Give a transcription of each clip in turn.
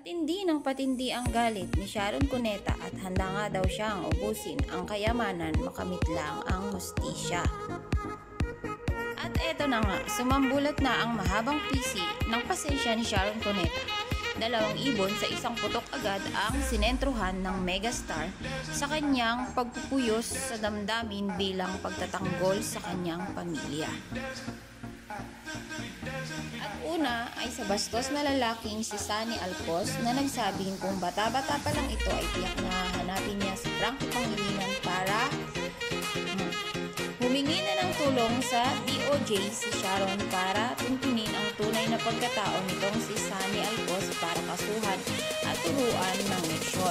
Patindi ng patindi ang galit ni Sharon Cuneta at handa nga daw siyang ubusin ang kayamanan makamit lang ang hustisya. At eto na nga, sumambulat na ang mahabang PC ng pasensya ni Sharon Cuneta. 2 ibon sa isang putok agad ang sinentruhan ng megastar sa kanyang pagpupuyos sa damdamin bilang pagtatanggol sa kanyang pamilya. At una ay sa bastos na lalaking si Sunny Alcos na nagsabing kung bata-bata pa lang ito ay tiyak na hanapin niya si Frankie Pangilinan para humingi na ng tulong sa DOJ si Sharon para tuntunin ang tunay na pagkatao nitong si Sunny Alcos para kasuhan at turuan ng leksyon.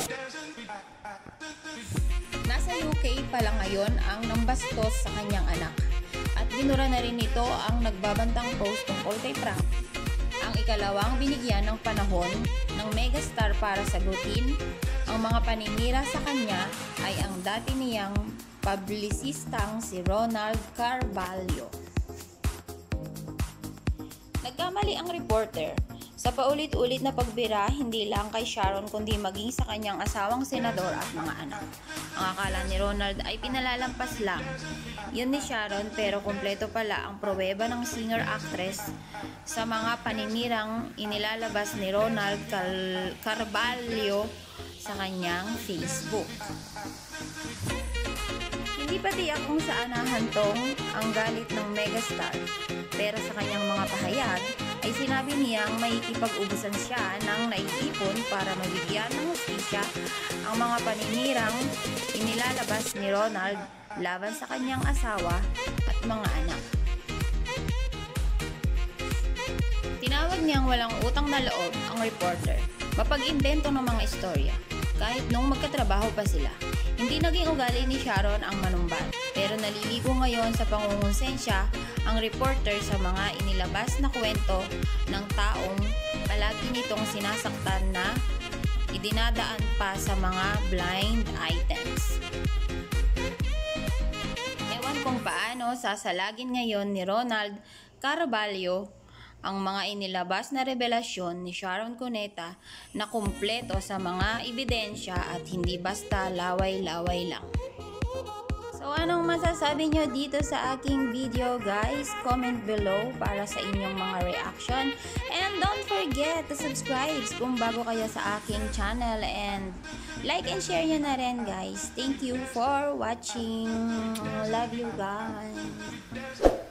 Nasa UK pa lang ngayon ang nambastos sa kanyang anak at binura na rin nito ang nagbabantang post tungkol kay Frank. Ang ikalawang binigyan ng panahon ng megastar para sagutin ang mga paninira sa kanya ay ang dati niyang publisistang si Ronald Carvalho. Nagkamali ang reporter sa paulit-ulit na pagbira hindi lang kay Sharon kundi maging sa kanyang asawang senador at mga anak. Ang akala ni Ronald ay pinalalampas lang yun ni Sharon pero kumpleto pala ang pruweba ng singer-actress sa mga paninirang inilalabas ni Ronald Carvalho sa kanyang Facebook. Hindi pa tiyak kung saan nahantong ang galit ng megastar pero sa kanyang mga pahayag ay sinabi niyang makikipag-ubusan siya ng naiipon para mabigyan ng hustisya ang mga paninirang inilalabas ni Ronald laban sa kanyang asawa at mga anak. Tinawag niyang walang utang na loob ang reporter, mapag-imbento ng mga istorya, kahit nung magkatrabaho pa sila. Hindi naging ugali ni Sharon ang manumbat, pero naliligo ngayon sa pangungonsensya ang reporter sa mga inilabas na kwento ng taong palagi nitong sinasaktan na idinadaan pa sa mga blind items. Ewan kung paano sasalagin ngayon ni Ronald Carvalho ang mga inilabas na revelasyon ni Sharon Cuneta na kumpleto sa mga ebidensya at hindi basta laway-laway lang. So anong masasabi nyo dito sa aking video guys? Comment below para sa inyong mga reaction. And don't forget to subscribe kung bago kayo sa aking channel. And like and share nyo na rin guys. Thank you for watching. Love you guys.